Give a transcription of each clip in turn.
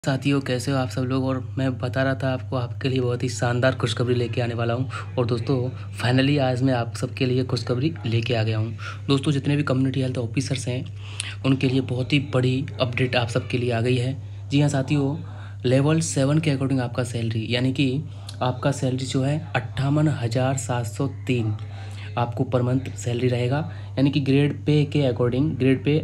साथियों, कैसे हो आप सब लोग। और मैं बता रहा था आपको, आपके लिए बहुत ही शानदार खुशखबरी लेके आने वाला हूं। और दोस्तों, फाइनली आज मैं आप सबके लिए खुशखबरी लेके आ गया हूं। दोस्तों, जितने भी कम्युनिटी हेल्थ ऑफिसर्स हैं उनके लिए बहुत ही बड़ी अपडेट आप सबके लिए आ गई है। जी हाँ साथियों, लेवल 7 के अकॉर्डिंग आपका सैलरी, यानी कि आपका सैलरी जो है 58,703 आपको पर मंथ सैलरी रहेगा। यानी कि ग्रेड पे के अकॉर्डिंग, ग्रेड पे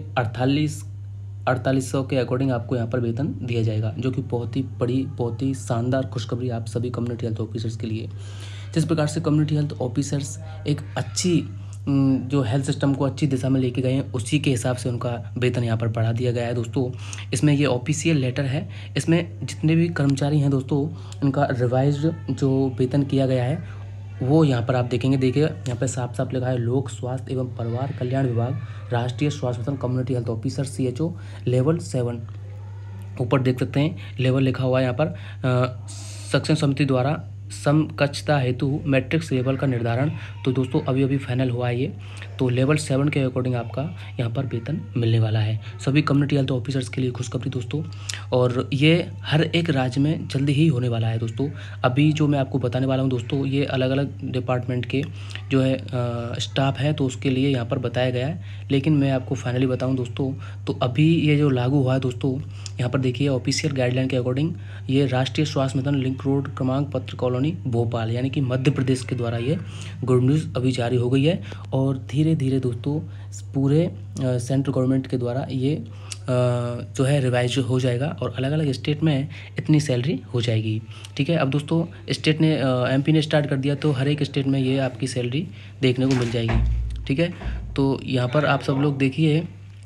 4800 के अकॉर्डिंग आपको यहाँ पर वेतन दिया जाएगा, जो कि बहुत ही बड़ी, बहुत ही शानदार खुशखबरी आप सभी कम्युनिटी हेल्थ ऑफिसर्स के लिए। जिस प्रकार से कम्युनिटी हेल्थ ऑफिसर्स एक अच्छी जो हेल्थ सिस्टम को अच्छी दिशा में लेके गए हैं, उसी के हिसाब से उनका वेतन यहाँ पर बढ़ा दिया गया है। दोस्तों, इसमें ये ऑफिशियल लेटर है। इसमें जितने भी कर्मचारी हैं दोस्तों, इनका रिवाइज्ड जो वेतन किया गया है वो यहाँ पर आप देखेंगे। देखिए, यहाँ पर साफ साफ लिखा है, लोक स्वास्थ्य एवं परिवार कल्याण विभाग, राष्ट्रीय स्वास्थ्य mission, community health officer CHO level 7। ऊपर देख सकते हैं लेवल लिखा हुआ है यहाँ पर। सक्षम समिति द्वारा समकक्षता हेतु मैट्रिक्स लेवल का निर्धारण। तो दोस्तों, अभी अभी फाइनल हुआ है ये। तो लेवल 7 के अकॉर्डिंग आपका यहाँ पर वेतन मिलने वाला है सभी कम्युनिटी हेल्थ ऑफिसर्स के लिए। खुशखबरी दोस्तों, और ये हर एक राज्य में जल्दी ही होने वाला है दोस्तों। अभी जो मैं आपको बताने वाला हूँ दोस्तों, ये अलग अलग डिपार्टमेंट के जो है स्टाफ है, तो उसके लिए यहाँ पर बताया गया है। लेकिन मैं आपको फाइनली बताऊँ दोस्तों, तो अभी ये जो लागू हुआ है दोस्तों, यहाँ पर देखिए ऑफिशियल गाइडलाइन के अकॉर्डिंग ये राष्ट्रीय स्वास्थ्य मिशन लिंक रोड क्रमांक पत्र कॉलोनी भोपाल, यानी कि मध्य प्रदेश के द्वारा ये गुड न्यूज़ अभी जारी हो गई है। और धीरे धीरे दोस्तों पूरे सेंट्रल गवर्नमेंट के द्वारा ये जो है रिवाइज हो जाएगा, और अलग अलग स्टेट में इतनी सैलरी हो जाएगी। ठीक है, अब दोस्तों स्टेट ने MP ने स्टार्ट कर दिया, तो हर एक स्टेट में ये आपकी सैलरी देखने को मिल जाएगी। ठीक है, तो यहाँ पर आप सब लोग देखिए,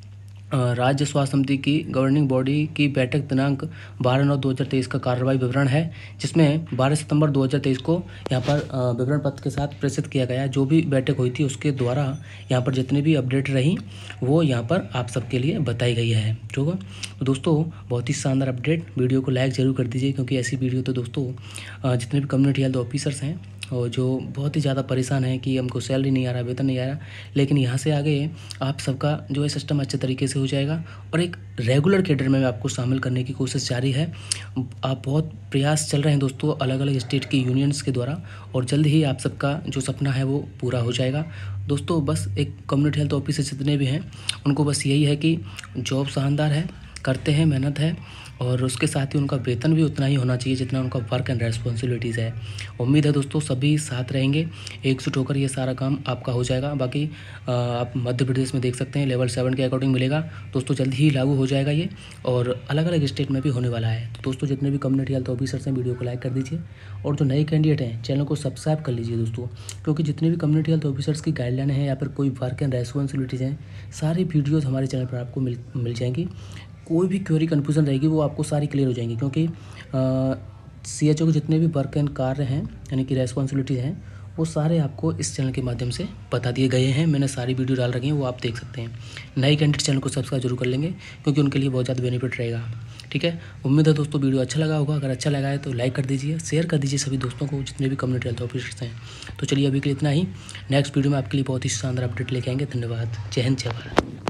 राज्य स्वास्थ्य समिति की गवर्निंग बॉडी की बैठक दिनांक 12/9/2023 का कार्रवाई विवरण है, जिसमें 12 सितंबर 2023 को यहाँ पर विवरण पत्र के साथ प्रेषित किया गया है। जो भी बैठक हुई थी उसके द्वारा यहाँ पर जितनी भी अपडेट रही वो यहाँ पर आप सबके लिए बताई गई है। ठीक है, तो दोस्तों बहुत ही शानदार अपडेट। वीडियो को लाइक ज़रूर कर दीजिए, क्योंकि ऐसी वीडियो तो दोस्तों जितने भी कम्युनिटी हेल्थ ऑफिसर्स हैं और जो बहुत ही ज़्यादा परेशान है कि हमको सैलरी नहीं आ रहा, वेतन नहीं आ रहा, लेकिन यहाँ से आगे आप सबका जो है सिस्टम अच्छे तरीके से हो जाएगा, और एक रेगुलर कैडर में आपको शामिल करने की कोशिश जारी है। आप बहुत प्रयास चल रहे हैं दोस्तों अलग अलग स्टेट की यूनियंस के द्वारा, और जल्द ही आप सबका जो सपना है वो पूरा हो जाएगा दोस्तों। बस एक कम्युनिटी हेल्थ ऑफिसर जितने भी हैं उनको बस यही है कि जॉब शानदार है, करते हैं, मेहनत है, और उसके साथ ही उनका वेतन भी उतना ही होना चाहिए जितना उनका वर्क एंड रेस्पॉन्सिबिलिटीज़ है। उम्मीद है दोस्तों सभी साथ रहेंगे, एकजुट होकर ये सारा काम आपका हो जाएगा। बाकी आप मध्य प्रदेश में देख सकते हैं लेवल 7 के अकॉर्डिंग मिलेगा दोस्तों, जल्द ही लागू हो जाएगा ये, और अलग अलग स्टेट में भी होने वाला है। तो दोस्तों, जितने भी कम्युनिटी हेल्थ ऑफिसर्स हैं वीडियो को लाइक कर दीजिए, और जो नए कैंडिडेट हैं चैनल को सब्सक्राइब कर लीजिए दोस्तों, क्योंकि जितने भी कम्युनिटी हेल्थ ऑफिसर्स की गाइडलाइन है या फिर कोई वर्क एंड रेस्पॉन्सिबिलिटीज़ हैं, सारी वीडियोज़ हमारे चैनल पर आपको मिल जाएंगी। कोई भी क्वेरी कन्फ्यूज़न रहेगी वो आपको सारी क्लियर हो जाएंगी, क्योंकि CHO के जितने भी वर्क एंड कार्य हैं यानी कि रेस्पॉन्सिबिलिटीज़ हैं, वो सारे आपको इस चैनल के माध्यम से बता दिए गए हैं। मैंने सारी वीडियो डाल रखी हैं, वो आप देख सकते हैं। नए कैंडिडेट चैनल को सब्सक्राइब जरूर कर लेंगे, क्योंकि उनके लिए बहुत ज़्यादा बेनिफिट रहेगा। ठीक है, उम्मीद है दोस्तों वीडियो अच्छा लगा होगा। अगर अच्छा लगा है तो लाइक कर दीजिए, शेयर कर दीजिए सभी दोस्तों को जितने भी कम्युनिटी हेल्थ ऑफिसर्स हैं। तो चलिए अभी के लिए इतना ही। नेक्स्ट वीडियो में आपके लिए बहुत ही शानदार अपडेट लेके आएंगे। धन्यवाद। जय हिंद, जय भारत।